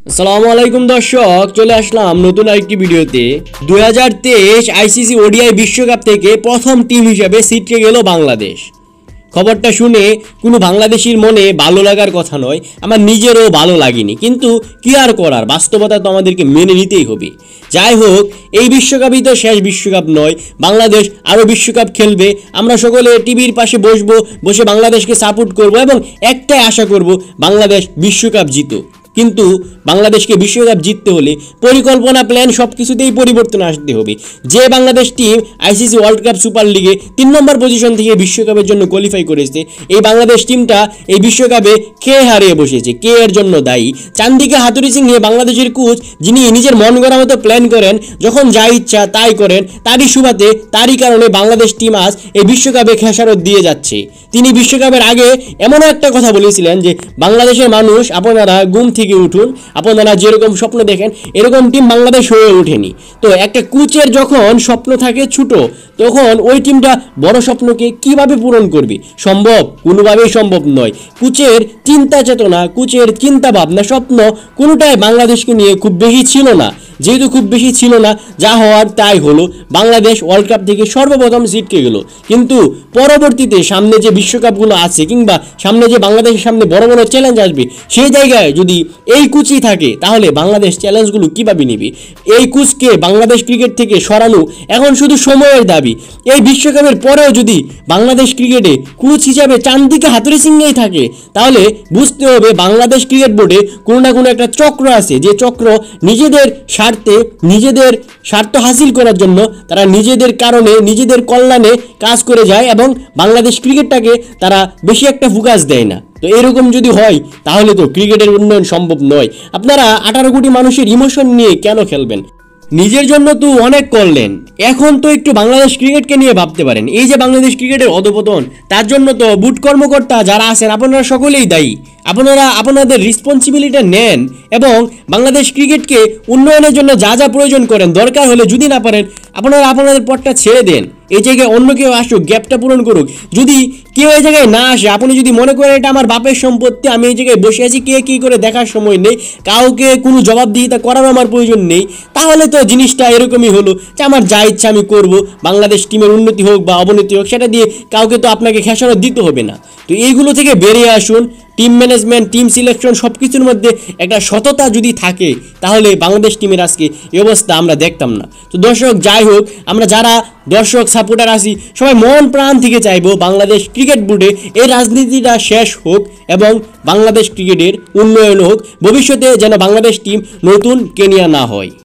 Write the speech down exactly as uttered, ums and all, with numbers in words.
আসসালামু আলাইকুম দর্শক, চলে আসলাম নতুন আরেকটি ভিডিওতে। দুই হাজার তেইশ আইসিসি ওডিআই বিশ্বকাপ থেকে প্রথম টিম হিসেবে ছিটকে গেল বাংলাদেশ। খবরটা শুনে কোনো বাংলাদেশির মনে ভালো লাগার কথা নয়, আমার নিজেরও ভালো লাগেনি, কিন্তু কি আর করার, বাস্তবতা তো আমাদেরকে মেনে নিতেই হবে। যাই হোক, এই বিশ্বকাপই তো শেষ বিশ্বকাপ নয়, বাংলাদেশ আরও বিশ্বকাপ খেলবে। আমরা সকলে টিভির পাশে বসবো, বসে বাংলাদেশকে সাপোর্ট করব এবং একটাই আশা করব, বাংলাদেশ বিশ্বকাপ জিতো। কিন্তু বাংলাদেশকে বিশ্বকাপ জিততে হলে পরিকল্পনা, প্ল্যান সব কিছুতেই পরিবর্তন আসতে হবে। যে Bangladesh team ICC World Cup super লিগে তিন নম্বর পজিশন থেকে বিশ্বকাপের জন্য কোয়ালিফাই করেছে, এই বাংলাদেশ টিমটা এই বিশ্বকাপে কে হারিয়ে বসেছে, কে এর জন্য দায়ী? চান্দিকা হাতুড়ি সিংহে বাংলাদেশের কোচ, যিনি নিজের মন গড়া মতো প্ল্যান করেন, যখন যা ইচ্ছা তাই করেন, তারই সুবাদে তারই কারণে বাংলাদেশ টিম আজ এই বিশ্বকাপে খেসারত দিয়ে যাচ্ছে। তিনি বিশ্বকাপের আগে এমনও একটা কথা বলেছিলেন যে, বাংলাদেশের মানুষ আপনারা ঘুম থেকে উঠুন, আপনারা যেরকম স্বপ্ন দেখেন এরকম টিম বাংলাদেশ হয়ে ওঠেনি। তো একটা কোচের যখন স্বপ্ন থাকে ছোট, তখন ওই টিমটা বড় স্বপ্নকে কিভাবে পূরণ করবে? সম্ভব? কোনোভাবেই সম্ভব নয়। কোচের চিন্তা চেতনা, কোচের চিন্তা ভাবনা, স্বপ্ন কোনোটাই বাংলাদেশকে নিয়ে খুব বেশি ছিল না। যেহেতু খুব বেশি ছিল না, যা হওয়ার তাই হলো, বাংলাদেশ ওয়ার্ল্ড কাপ থেকে সর্বপ্রথম ছিটকে গেল। কিন্তু পরবর্তীতে সামনে যে বিশ্বকাপগুলো আছে, কিংবা সামনে যে বাংলাদেশের সামনে বড় বড় চ্যালেঞ্জ আসবে, সেই জায়গায় যদি এই কোচই থাকে, তাহলে বাংলাদেশ চ্যালেঞ্জগুলো কীভাবে নেবে? এই কোচকে বাংলাদেশ ক্রিকেট থেকে সরানো এখন শুধু সময়ের দাবি। এই বিশ্বকাপের পরেও যদি বাংলাদেশ ক্রিকেটে কোচ হিসাবে চান্দিকা হাতুড়ি সিংহেই থাকে, তাহলে বুঝতে হবে বাংলাদেশ ক্রিকেট বোর্ডে কোনো না কোনো একটা চক্র আছে, যে চক্র নিজেদের স্বার্থে, নিজেদের স্বার্থ হাসিল করার জন্য তারা নিজেদের কারণে, নিজেদের কল্যাণে কাজ করে যায় এবং বাংলাদেশ ক্রিকেটটাকে তারা বেশি একটা ফোকাস দেয় না। তো এরকম যদি হয়, তাহলে তো ক্রিকেটের উন্নয়ন সম্ভব নয়। আপনারা আঠারো কোটি মানুষের ইমোশন নিয়ে কেন খেলবেন? নিজের জন্য তো অনেক করলেন, এখন তো একটু বাংলাদেশ ক্রিকেটকে নিয়ে ভাবতে পারেন। এই যে বাংলাদেশ ক্রিকেটের অধপতন, তার জন্য তো বুট কর্মকর্তা যারা আছেন, আপনারা সকলেই দায়ী। আপনারা আপনাদের রেসপন্সিবিলিটি নেন এবং বাংলাদেশ ক্রিকেটকে উন্নয়নের জন্য যা যা প্রয়োজন করেন, দরকার হলে যদি না পারেন, আপনারা আপনাদের পথটা ছেড়ে দেন। এই জায়গায় অন্য কেউ আসুক, গ্যাপটা পূরণ করুক। যদি কেউ এই জায়গায় না আসে, আপনি যদি মনে করেন এটা আমার বাপের সম্পত্তি, আমি এই জায়গায় বসে আছি, কে কী করে দেখার সময় নেই, কাউকে কোনো জবাবদিহিতা করার আমার প্রয়োজন নেই, তাহলে তো জিনিসটা এরকমই হলো যে আমার যা ইচ্ছা আমি করব, বাংলাদেশ টিমের উন্নতি হোক বা অবনতি হোক, সেটা দিয়ে কাউকে তো আপনাকে খেসারত দিতে হবে না। তো এইগুলো থেকে বেরিয়ে আসুন। টিম ম্যানেজমেন্ট, টিম সিলেকশন সব কিছুর মধ্যে একটা সততা যদি থাকে, তাহলে বাংলাদেশ টিমের আজকে এই অবস্থা আমরা দেখতাম না। তো দর্শক, যাই হোক, আমরা যারা দর্শক সাপোর্টার আছি, সবাই মন প্রাণ থেকে চাইবো বাংলাদেশ ক্রিকেট বোর্ডে এই রাজনীতিটা শেষ হোক এবং বাংলাদেশ ক্রিকেটের উন্নয়ন হোক। ভবিষ্যতে যেন বাংলাদেশ টিম নতুন কেনিয়া না হয়।